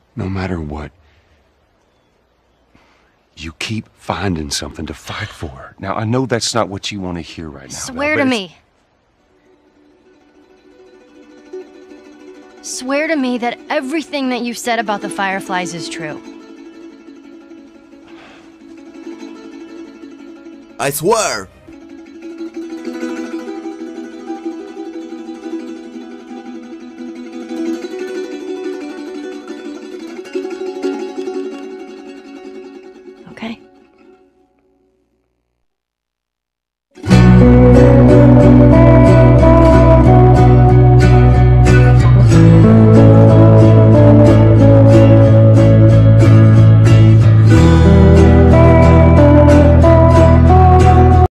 No matter what, you keep finding something to fight for. Now, I know that's not what you want to hear right now. Swear to me. Swear to me that everything that you've said about the Fireflies is true. I swear!